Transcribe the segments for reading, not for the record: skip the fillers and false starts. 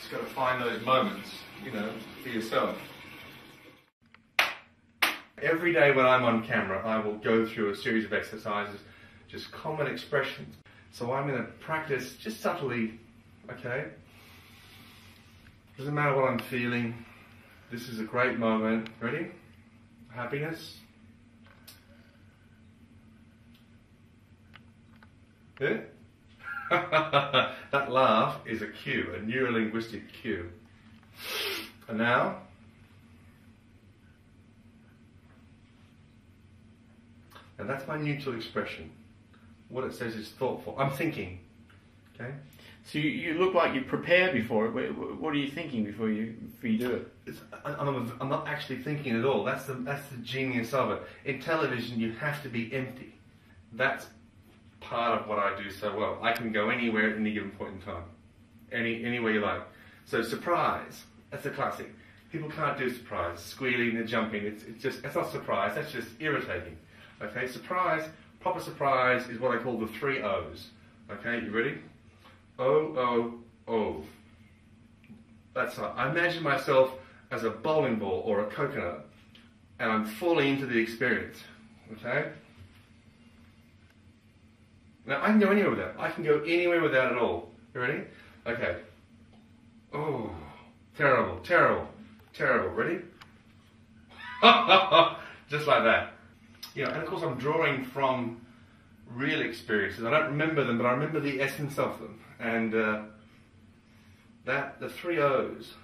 Just got to find those moments, you know, for yourself. Every day when I'm on camera, I will go through a series of exercises, just common expressions. So I'm going to practice just subtly, okay? Doesn't matter what I'm feeling. This is a great moment. Ready? Happiness. Yeah? That laugh is a cue, a neurolinguistic cue. And now, and that's my neutral expression. What it says is thoughtful. I'm thinking. Okay. So you look like you prepare before it. What are you thinking before you do it? I'm not actually thinking at all. That's the genius of it. In television, you have to be empty. That's part of what I do so well. I can go anywhere at any given point in time, anywhere you like. So surprise, that's a classic. People can't do surprise, squealing and jumping. It's not surprise. That's just irritating. Okay, surprise, proper surprise is what I call the 3 O's. Okay, you ready? O. That's right. I imagine myself as a bowling ball or a coconut, and I'm falling into the experience. Okay. Now, I can go anywhere with that. I can go anywhere with that at all. You ready? Okay. Oh, terrible, terrible, terrible. Ready? Just like that. You know, and of course I'm drawing from real experiences. I don't remember them, but I remember the essence of them. And the 3 O's.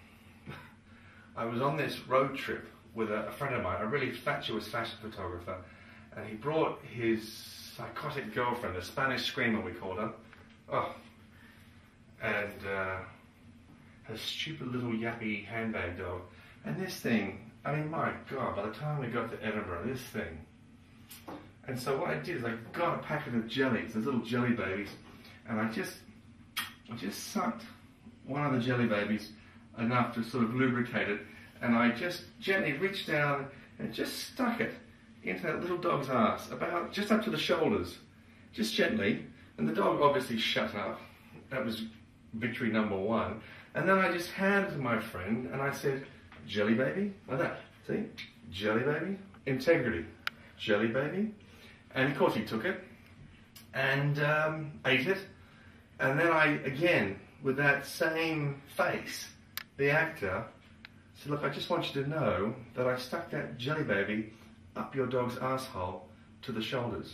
I was on this road trip with a friend of mine, a really fatuous fashion photographer, and he brought his psychotic girlfriend, a Spanish screamer we called her. Oh. And her stupid little yappy handbag dog. And this thing, I mean, my God, by the time we got to Edinburgh, this thing. And so what I did is I got a packet of jellies, those little jelly babies, and I just sucked one of the jelly babies enough to sort of lubricate it, and I just gently reached down and just stuck it into that little dog's ass, about just up to the shoulders, just gently, and the dog obviously shut up. That was victory number 1. And then I just handed it to my friend, and I said, jelly baby, like that, see, jelly baby, integrity, jelly baby, and of course he took it, and ate it, and then I, again, with that same face, the actor, said, look, I just want you to know that I stuck that jelly baby up your dog's asshole to the shoulders.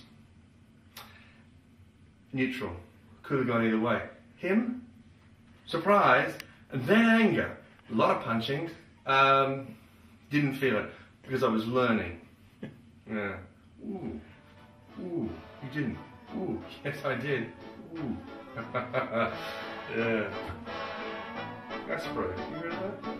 Neutral. Could have gone either way. Him, surprise, and then anger. A lot of punching. Didn't feel it because I was learning. Yeah. Ooh. Ooh. You didn't. Ooh. Yes, I did. Ooh. Yeah. That's brave. You heard that?